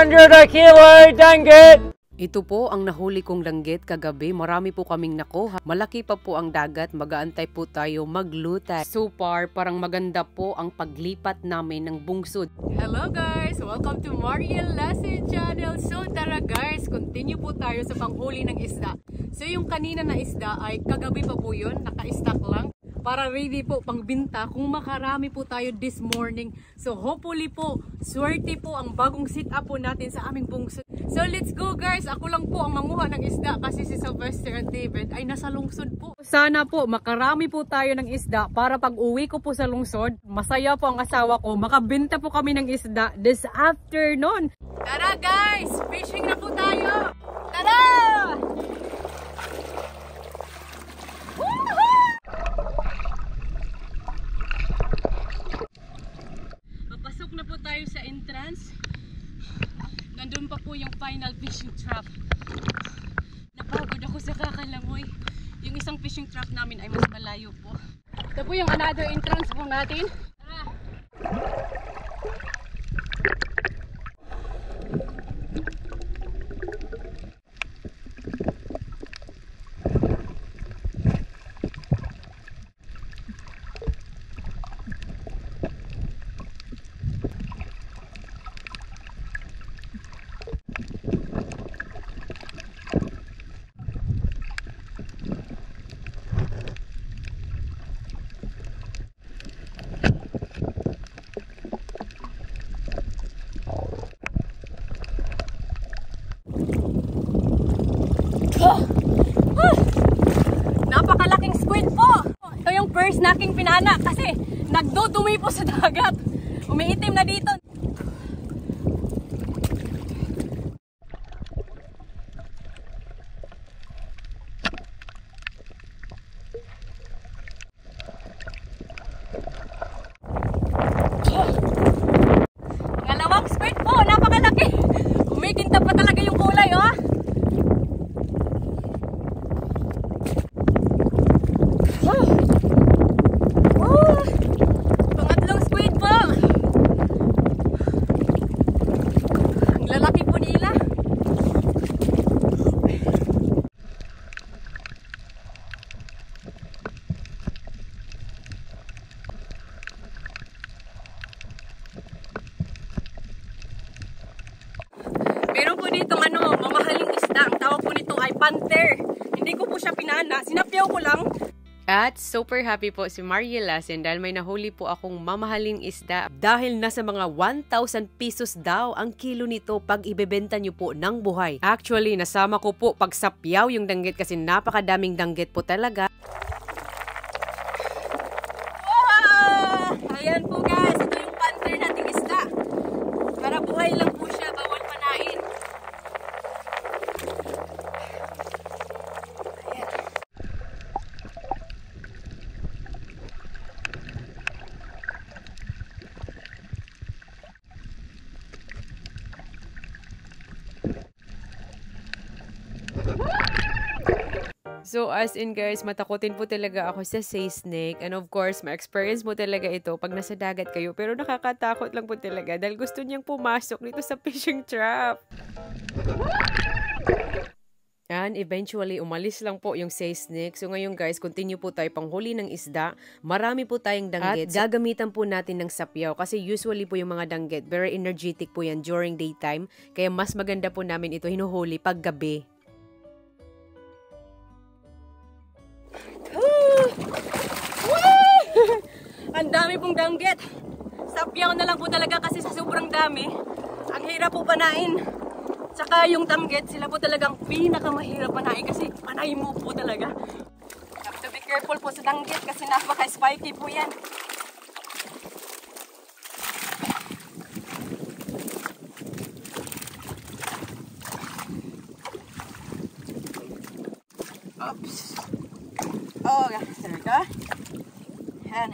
100 a kilo danggit! Ito po ang nahuli kong danggit kagabi. Marami po kaming nakuha. Malaki pa po ang dagat. Mag-aantay po tayo maglutay. So far, parang maganda po ang paglipat namin ng bungsod. Hello guys! Welcome to Mariel Lasin Channel. So tara guys, continue po tayo sa panghuli ng isda. So yung kanina na isda ay kagabi pa po yun. Naka-stack lang. Para ready po pangbinta kung makarami po tayo this morning. So hopefully po, swerte po ang bagong sit up po natin sa aming bungsod. So let's go guys! Ako lang po ang manguha ng isda kasi si Sylvester at David ay nasa lungsod po. Sana po makarami po tayo ng isda para pag uwi ko po sa lungsod, masaya po ang asawa ko, makabinta po kami ng isda this afternoon. Tara guys! Fishing na po tayo! Tara! Papasok na po tayo sa entrance. Nandun pa po yung final fishing trap. Napagod ako sa kakalangoy. Yung isang fishing trap namin ay mas malayo po. Ito po yung another entrance po natin. Tara! Napakalaking squid po. Ito yung first naking pinana kasi nagdudumi po sa dagat. Umiitim na dito. Ngalawang squid po, napakalaki. Kumikintab pa talaga yung kulay, oh. Pangatlong squid po. Ang lalaki po nila. Meron po ditong mamahaling isda. Ang tawag po nito ay panther. Hindi ko po siya pinana. Sinapyaw ko lang. At super happy po si Mariel Lasin dahil may nahuli po akong mamahaling isda. Dahil nasa mga 1,000 pesos daw ang kilo nito pag ibebenta nyo po ng buhay. Actually, nasama ko po pagsapyaw yung danggit kasi napakadaming danggit po talaga. Wow! Ayan po guys, ito yung panther nating isda. Para buhay lang po siya, bawal panain. Ayan. So as in guys, matakotin po talaga ako sa sea snake. And of course, ma-experience mo talaga ito pag nasa dagat kayo. Pero nakakatakot lang po talaga dahil gusto niyang pumasok dito sa fishing trap. And eventually, umalis lang po yung sea snake. So ngayon guys, continue po tayo panghuli ng isda. Marami po tayong danggit. At gagamitan po natin ng sapyaw. Kasi usually po yung mga danggit, very energetic po yan during daytime. Kaya mas maganda po namin ito hinuhuli pag gabi. Ang dami pong danggit. Sapyaw na lang po talaga kasi sa sobrang dami. Ang hirap po panain. Tsaka yung danggit, sila po talagang pinakamahirap panain kasi panain mo po talaga. Have to be careful po sa danggit kasi napaka-spiky po yan. Oops. Oh, there we go. Yan.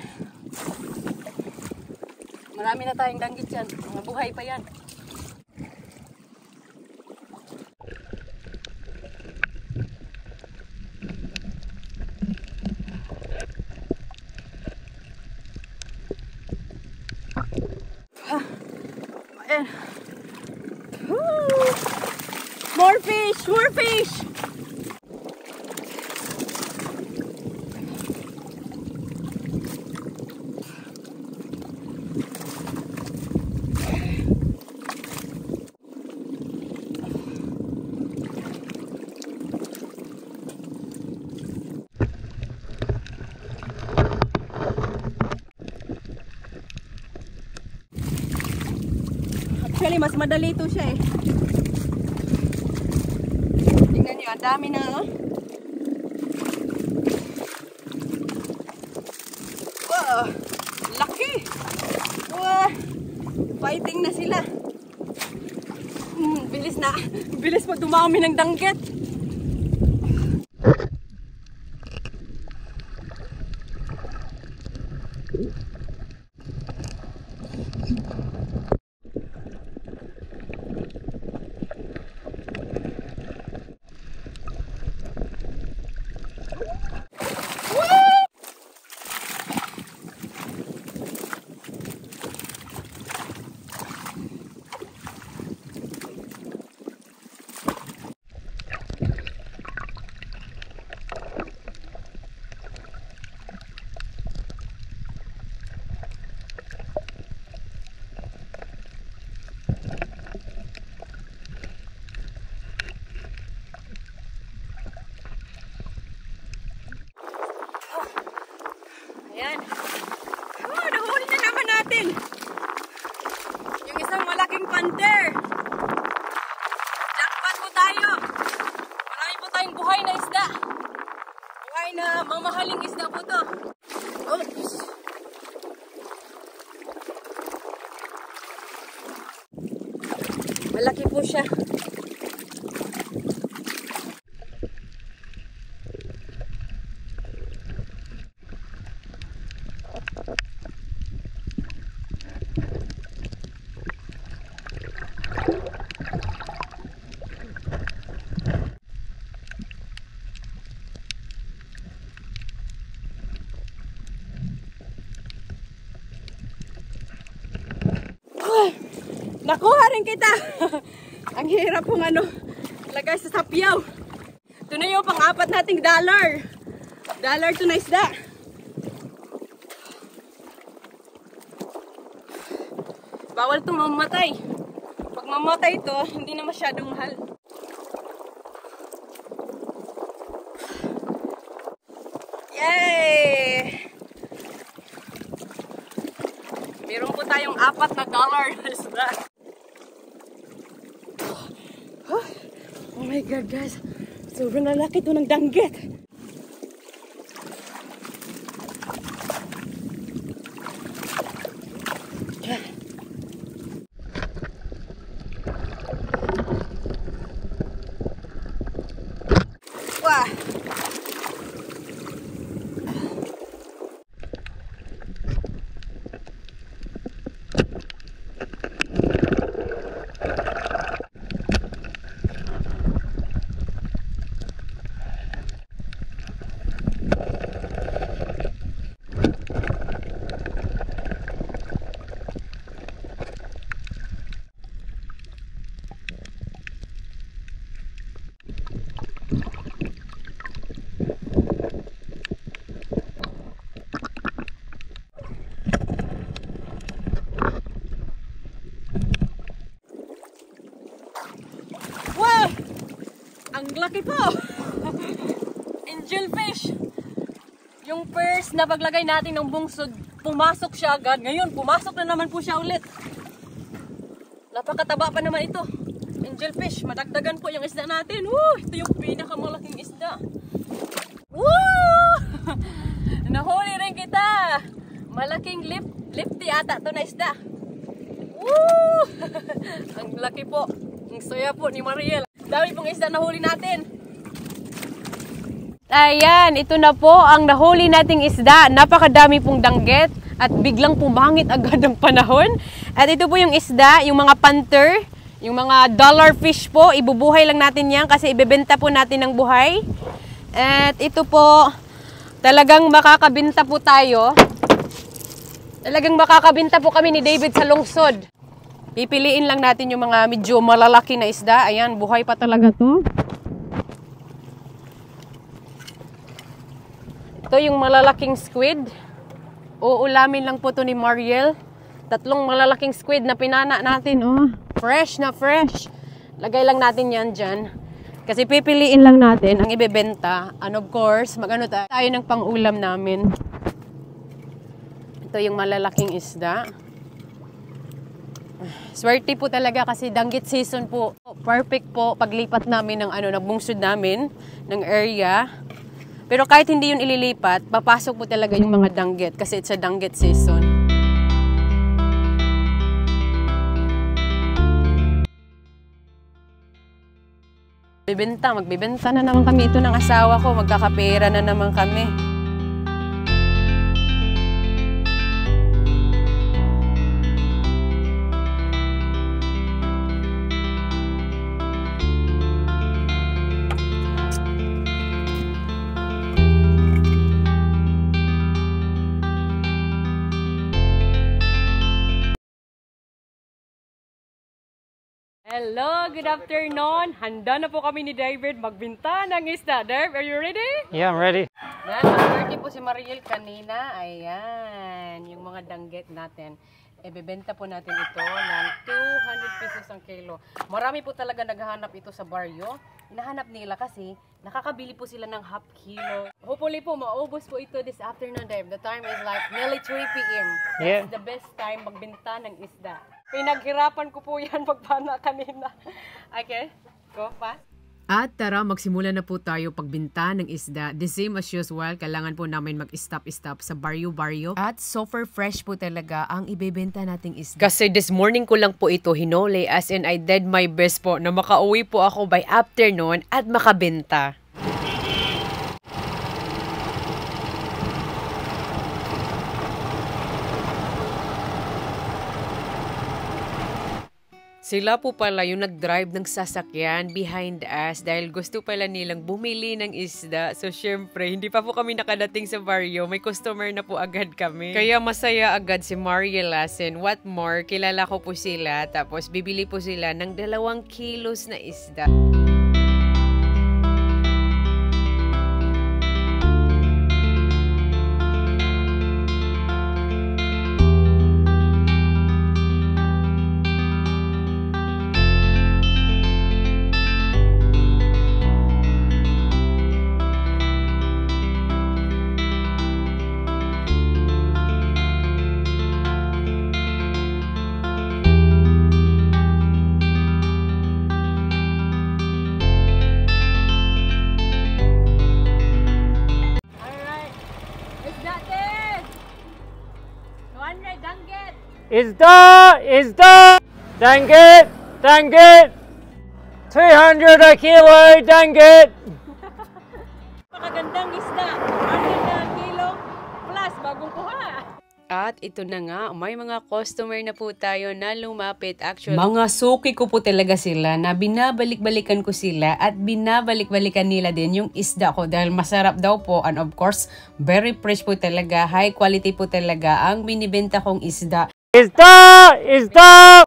Marami na tayong danggit yan. Mga buhay pa yan. Ayan. More fish! More fish! Actually, mas madali ito siya eh. Tingnan nyo, ang dami na oh. Wow, laki! Wow, fighting na sila. Bilis na. Bilis pa dumami ng danggit. Ayan. Oh, nahuli na naman natin. Yung isang malaking panther. Jackpot po tayo. Marami po tayong buhay na isda. Buhay na mamahaling isda po to. Oops. Malaki po siya. Nakuha rin kita. Ang hirap pong lagay sa sapyaw. Ito na yung pang-apat nating dollar. Dollar to na isda. Bawal itong mamatay. Pag mamatay ito, hindi na masyadong mahal. Yay! Meron po tayong 4 na dollar na isda. Oh my God, guys. Sobrang lalaki ito ng danggit. Wah! Ang laki po! Angelfish! Yung first na paglagay natin ng bungsod, pumasok siya agad. Ngayon, pumasok na naman po siya ulit. Napakataba pa naman ito. Angelfish, madagdagan po yung isda natin. Woo! Ito yung pinakamalaking isda. Woo! Nahuli rin kita! Malaking lifty ata ito na isda. Woo! Ang laki po. Ang saya po ni Mariel. Dami pong isda nahuli natin. Ayan, ito na po ang nahuli nating isda. Napakadami pong danggit at biglang pumangit agad ang panahon. At ito po yung isda, yung mga panther, yung mga dollar fish po. Ibubuhay lang natin yan kasi ibebenta po natin ng buhay. At ito po, talagang makakabenta po tayo. Talagang makakabenta po kami ni David sa lungsod. Pipiliin lang natin yung mga medyo malalaki na isda. Ayan, buhay pa talaga to. Ito yung malalaking squid. Uulamin lang po to ni Mariel. 3 malalaking squid na pinana natin. Oh, fresh na fresh. Lagay lang natin yan dyan. Kasi pipiliin lang natin ang ibebenta. And of course, mag-ano tayo ng pang-ulam namin. Ito yung malalaking isda. Swerte po talaga kasi danggit season po. Perfect po paglipat namin ng nagbungsod namin ng area. Pero kahit hindi yun ililipat, papasok po talaga yung mga danggit kasi it's a danggit season. Magbibenta na naman kami ito ng asawa ko. Magkakapera na naman kami. Hello, good afternoon. Handa na po kami ni David magbinta ng isda. Dave, are you ready? Yeah, I'm ready. Nag-birthday po si Mariel kanina. Ayan, yung mga danggit natin. Ibebenta po natin ito ng 200 pesos ang kilo. Marami po talaga naghahanap ito sa baryo. Hinahanap nila kasi nakakabili po sila ng half kilo. Hopefully po, maubos po ito this afternoon, Dave. The time is like nearly 3 p.m. Yeah. That's the best time magbenta ng isda. Pinaghirapan ko po yan magpana kanina. Okay, go pa. At tara, magsimula na po tayo pagbinta ng isda. The same as usual, kailangan po namin mag-stop sa baryo-baryo. At super fresh po talaga ang ibebenta nating isda. Kasi this morning ko lang po ito hinole, as in I did my best po na makauwi po ako by afternoon at makabenta. Sila po pala yung nag-drive ng sasakyan behind us dahil gusto pala nilang bumili ng isda. So syempre, hindi pa po kami nakadating sa baryo. May customer na po agad kami. Kaya masaya agad si Mariel Lassen. What more, kilala ko po sila. Tapos bibili po sila ng 2 kilos na isda. Isda! Danggit! 300 a kilo, danggit! Pakagandang isda. 100 kilo plus bagong kuha. At ito na nga, may mga customer na po tayo na lumapit. Actually, mga suki ko po talaga sila na binabalik-balikan ko sila at binabalik-balikan nila din yung isda ko dahil masarap daw po and of course, very fresh po talaga, high quality po talaga ang binibenta kong isda. Isda!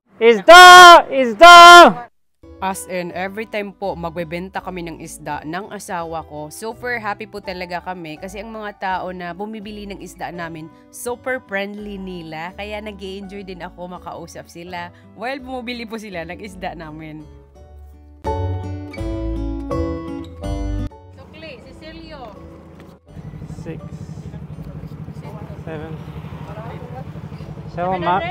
As in, every time po magbebenta kami ng isda ng asawa ko, super happy po talaga kami kasi ang mga tao na bumibili ng isda namin, super friendly nila. Kaya nag-i-enjoy din ako makausap sila while bumibili po sila ng isda namin. Sukli, Cecilio. 6, 7. Show them up.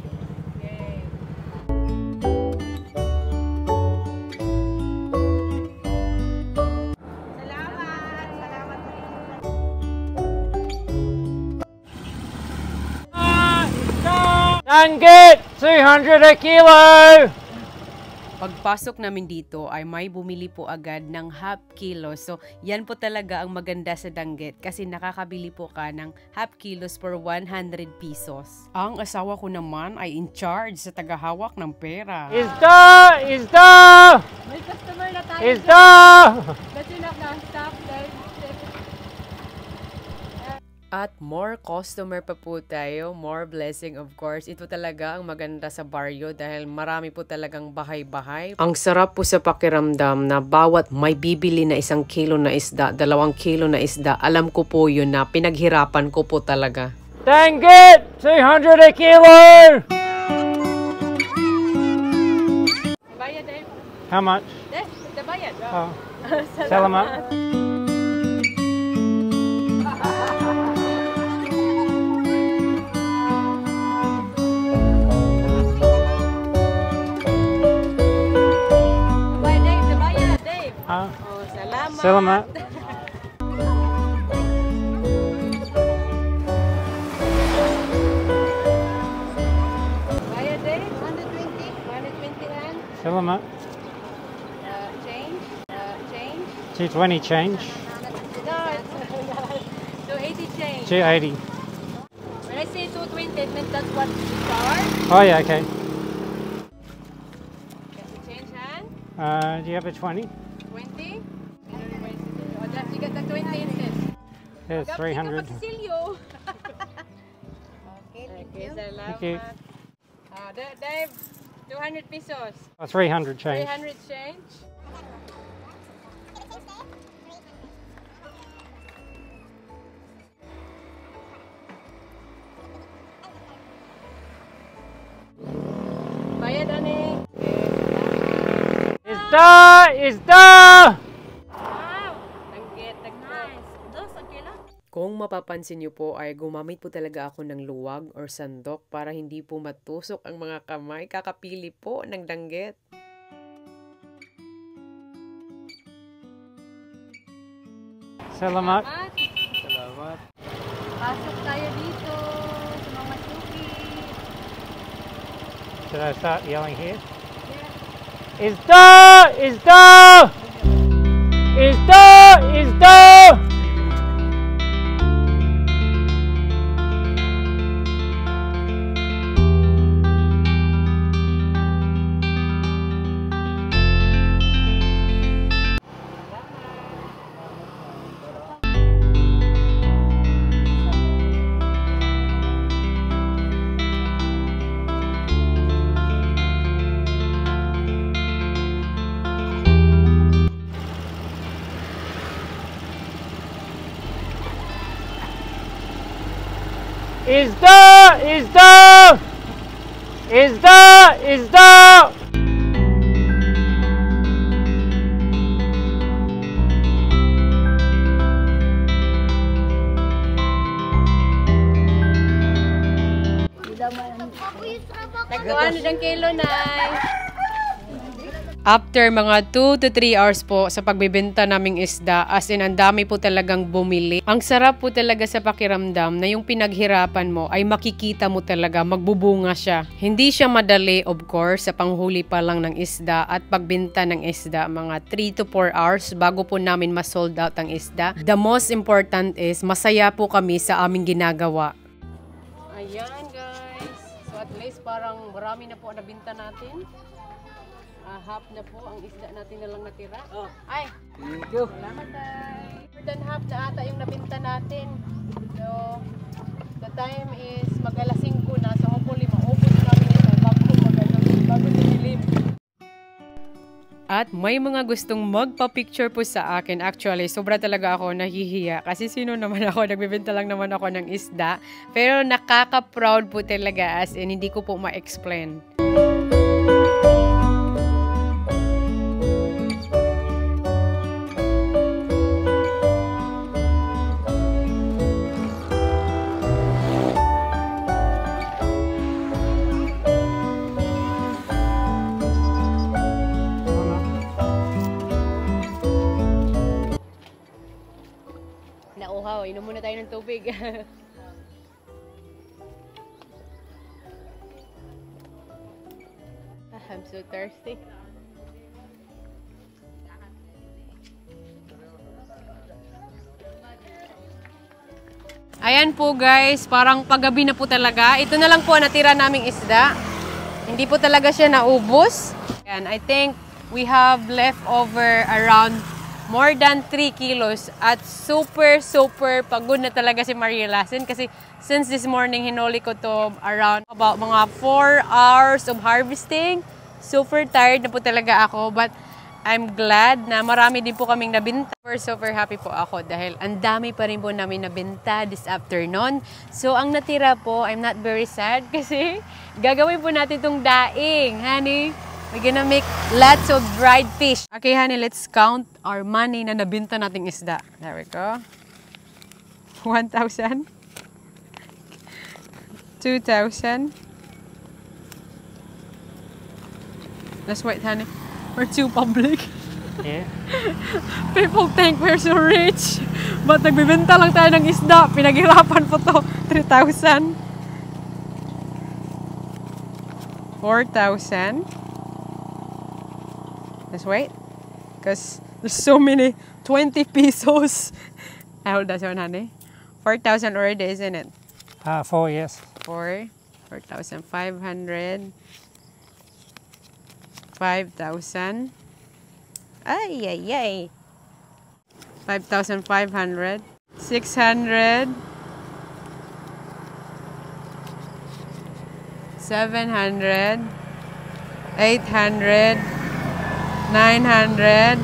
Danggit! 300 a kilo! Pagpasok namin dito ay may bumili po agad ng half kilo. So, yan po talaga ang maganda sa danggit kasi nakakabili po ka ng half kilos for 100 pesos. Ang asawa ko naman ay in charge sa tagahawak ng pera. Isda! May customer na tayo. Isda! That's enough na. Stop, guys. At more customer pa po tayo, more blessing of course. Ito talaga ang maganda sa baryo dahil marami po talagang bahay-bahay. Ang sarap po sa pakiramdam na bawat may bibili na 1 kilo na isda, 2 kilo na isda, alam ko po yun na pinaghirapan ko po talaga. Danggit, 200 a kilo! Bayad eh. How much? The bayad. Oh. Salamat. Oh, salamat. Salamat. Bayad eh. 120. 120 yan. Salamat. Change. Change. 220 change. No, 280 change. 280. When I say 220, it means that's what you charge. Oh yeah, okay. Change hand. Do you have a 20? 20. Oh, that, you got the 20 instead. There's 300. Okay, salamat. Thank you. Dave, 200 pesos. Oh, 300 change. 300 change. Bayad ani. Isda! Isda! Wow! Danggit, nice. Dos, okay lang. Kung mapapansin niyo po ay gumamit po talaga ako ng luwag or sandok para hindi po matusok ang mga kamay. Kakapili po ng danggit. Salamat. Salamat. Pasok tayo dito sa mga suki. Should I start yelling here? Isda! Isda! Isda! Isda! Isda! Isda! Isda! Isda! Nagkuhan na dyan kilo, Nay. After mga 2 to 3 hours po sa pagbebenta naming isda, as in ang dami po talagang bumili. Ang sarap po talaga sa pakiramdam na yung pinaghirapan mo ay makikita mo talaga, magbubunga siya. Hindi siya madali of course sa panghuli pa lang ng isda at pagbenta ng isda, mga 3 to 4 hours bago po namin ma-sold out ang isda. The most important is masaya po kami sa aming ginagawa. Ayan, guys. So at least parang marami na po nabinta natin. Half na po ang isda natin na lang natira. Ay! Thank you. Salamat, Day. More than half na ata yung nabinta natin. So, the time is mag-alas 5 na. So, hopefully, maubos namin ito bago dinilim. At may mga gustong magpa-picture po sa akin. Actually, sobra talaga ako nahihiya. Kasi sino naman ako, nagbibenta lang naman ako ng isda. Pero nakaka-proud po talaga as in hindi ko po ma-explain. Nauhaw, inom muna tayo ng tubig. I'm so thirsty. Ayan po guys, parang paggabi na po talaga. Ito na lang po ang natira naming isda. Hindi po talaga siya naubos. And I think we have left over around more than 3 kilos at super pagod na talaga si Maria Lassen kasi since this morning hinuli ko to around about mga 4 hours of harvesting. Super tired na po talaga ako, but I'm glad na marami din po kaming nabinta. Super happy po ako dahil ang dami pa rin po namin nabinta this afternoon. So, ang natira po, I'm not very sad kasi gagawin po natin itong daing, honey. We're gonna make lots of dried fish. Okay, honey, let's count our money na nabinta nating isda. There we go. 1,000. 2,000. Let's wait, honey. We're too public. Yeah. People think we're so rich. But nagbibenta lang tayo ng isda. Pinaghirapan po to. 3,000. 4,000. Let's wait. Because there's so many 20 pesos. I hold that one, honey. 4,000 already, isn't it? 4, yes. 4,500. 5,000. Ay. 5,500. 600. 700. 800. 900.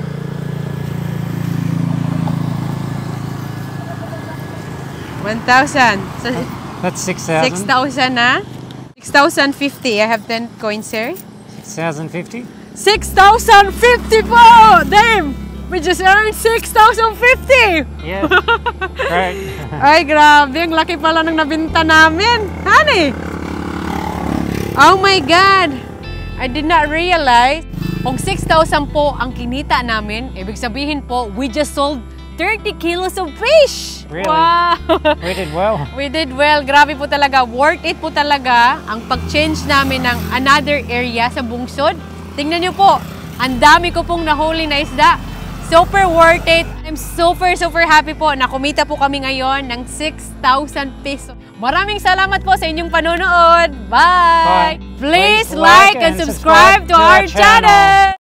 1,000. So, That's 6,000. 6,000 na? 6,050. I have 10 coins here. 6,050. 6,050 po! Damn! We just earned 6,050! Yeah. Right. Ay, grabe. Ang laki pala ng nabinta namin. Honey! Oh my God! I did not realize kung 6,000 po ang kinita namin, ibig sabihin po, we just sold 30 kilos of fish! Really? Wow! We did well. We did well. Grabe po talaga. Worth it po talaga ang pag-change namin ng another area sa bungsod. Tingnan nyo po, ang dami ko pong nahuli na isda. Super worth it. I'm super happy po na kumita po kami ngayon ng 6,000 pesos. Maraming salamat po sa inyong panonood. Bye! Bye. Please like and subscribe to our channel!